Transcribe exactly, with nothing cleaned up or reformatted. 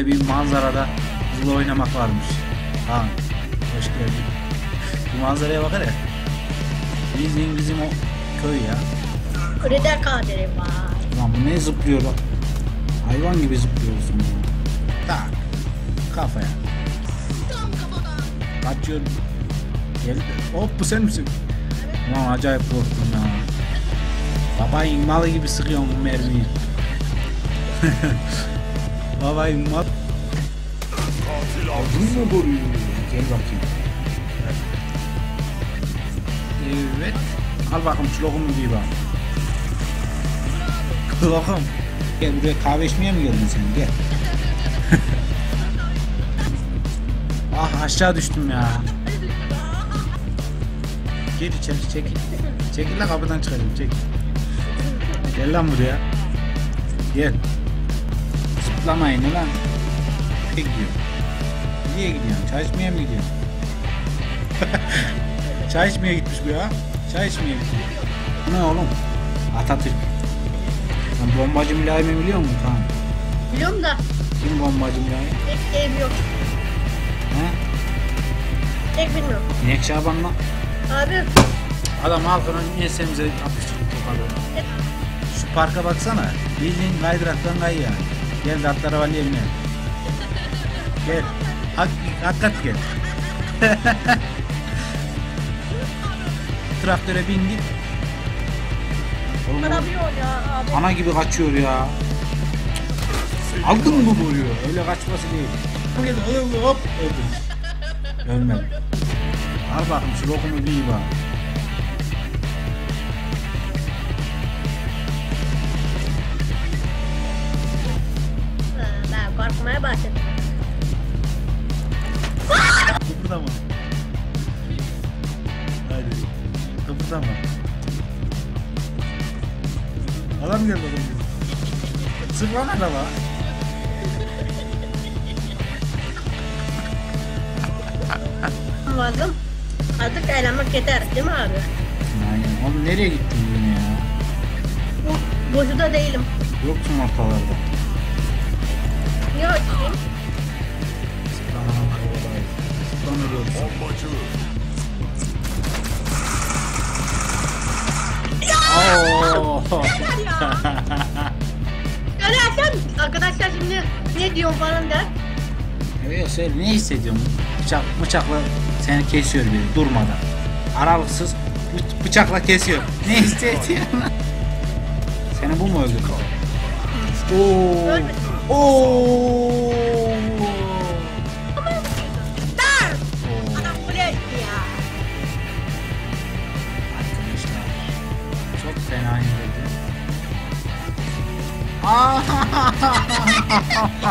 Bir manzarada hızlı oynamak varmış. Ha, hoş geldin. Bu manzaraya bakar ya. Bizim bizim o köy ya. Kreder kaderi var. Lan bu ne zıplıyor lan? Hayvan gibi zıplıyorsun ya. Tak. Kafaya. Kaçıyor. Gel. Hop bu sen misin? Lan acayip korktum ya. Babayın malı gibi sıkıyorsun bu mermiyi. Babayın mal. Aldın mı boruyu? Gel bakayım. Evet. Al bakayım şu lokumu bir bak. Lokum. Gel buraya kahve içmeye mi geldin sen? Gel. Ah aşağı düştüm ya. Gel içeri çekil. Çekil lan kapıdan çıkarayım çekil. Gel lan buraya. Gel. Zıplamayın lan. Nereye gidiyorsun? Nereye gidiyorsun? Çay içmeye mi gidiyorsun? Çay içmeye gitmiş bu ya. Çay içmeye gitmiş. Ne oğlum? Atatürk. Sen bombacı mülayimi biliyor musun Kaan? Biliyorum da. Kim bombacı mülayim? Tek ev yok. He? Tek bilmiyorum. İnek Şaban'la. Abi. Adam halkının ensemize yapıştırdı tokalı. Şu parka baksana. Bildiğin kaydıraktan kay yani. Gel de atlara valiye bine. Gel. Hak, hakikat gel. Traktöre bindik. Oğlum, Arabıyor ya abi. ana gibi kaçıyor ya. Aldın mı boruyu? Öyle kaçması değil. Gel hop öldüm. Ölmedim. Al bakayım şu lokumu bir iyi bak. Ha, ben korkmaya başladım. Kıpırdama. Hadi. Kıpırdama. Adam geldi adam geldi. Sık lan adama. Vardım. Artık eğlenmek yeter değil mi abi? Aynen. Oğlum nereye gittin bugün ya? Bu boşuda değilim. Yoksun ortalarda. Niye açayım? Bombacı. Öyle sen arkadaşlar şimdi ne diyorsun falan der. Evet söyle ne hissediyorsun? Bıçak, bıçakla seni kesiyor biri durmadan. Aralıksız bı- bıçakla kesiyor. Ne hissediyorsun? Seni bu mu öldürdü? Oo. Ölmedi. Oo. Der! Adam buraya gitti ya. Arkadaşlar çok fena indirdi.